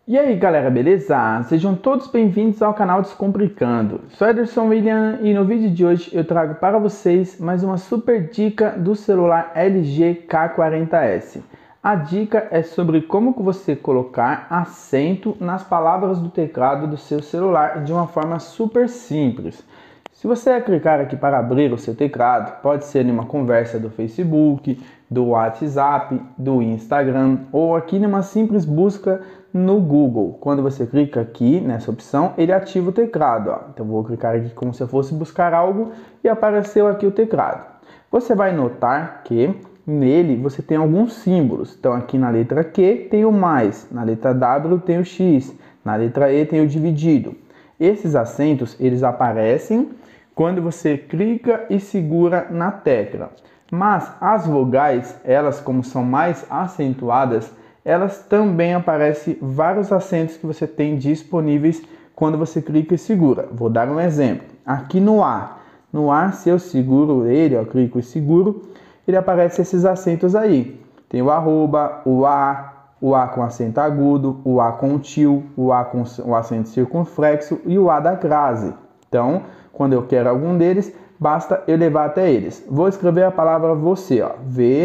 E aí galera, beleza? Sejam todos bem-vindos ao canal Descomplicando. Sou Ederson William e no vídeo de hoje eu trago para vocês mais uma super dica do celular LG K40S. A dica é sobre como você colocar acento nas palavras do teclado do seu celular de uma forma super simples. Se você clicar aqui para abrir o seu teclado, pode ser em uma conversa do Facebook, do WhatsApp, do Instagram ou aqui numa simples busca no Google. Quando você clica aqui nessa opção, ele ativa o teclado. Então vou clicar aqui como se eu fosse buscar algo e apareceu aqui o teclado. Você vai notar que nele você tem alguns símbolos. Então aqui na letra Q tem o mais, na letra W tem o X, na letra E tem o dividido. Esses acentos eles aparecem quando você clica e segura na tecla. Mas as vogais, elas como são mais acentuadas, elas também aparecem vários acentos que você tem disponíveis quando você clica e segura. Vou dar um exemplo. Aqui no A. No A, se eu seguro ele, eu clico e seguro, ele aparece esses acentos aí. Tem o arroba, o A com acento agudo, o A com tio, o A com o acento circunflexo e o A da crase. Então, quando eu quero algum deles, basta eu levar até eles. Vou escrever a palavra você, ó,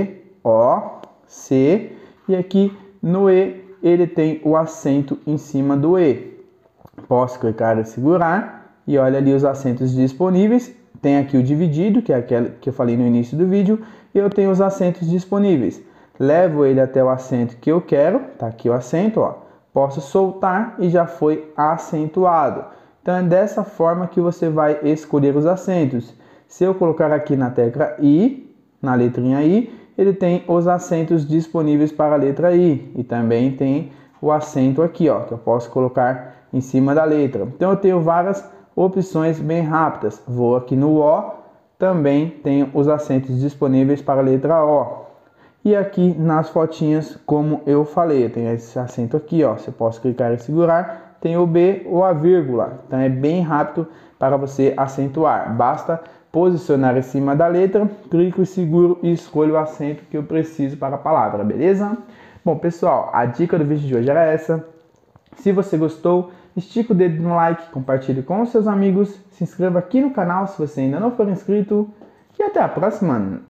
V-O-C, e aqui no E ele tem o acento em cima do E. Posso clicar e segurar, e olha ali os acentos disponíveis. Tem aqui o dividido, que é aquele que eu falei no início do vídeo, e eu tenho os acentos disponíveis. Levo ele até o acento que eu quero, tá aqui o acento, ó. Posso soltar e já foi acentuado. Então é dessa forma que você vai escolher os acentos. Se eu colocar aqui na tecla I, na letrinha I, ele tem os acentos disponíveis para a letra I. E também tem o acento aqui, ó, que eu posso colocar em cima da letra. Então eu tenho várias opções bem rápidas. Vou aqui no O, também tenho os acentos disponíveis para a letra O. E aqui nas fotinhas, como eu falei, tem esse acento aqui, ó, você pode clicar e segurar. Tem o B ou a vírgula, então é bem rápido para você acentuar. Basta posicionar em cima da letra, clico e seguro e escolho o acento que eu preciso para a palavra, beleza? Bom pessoal, a dica do vídeo de hoje era essa. Se você gostou, estica o dedo no like, compartilhe com os seus amigos, se inscreva aqui no canal se você ainda não for inscrito e até a próxima!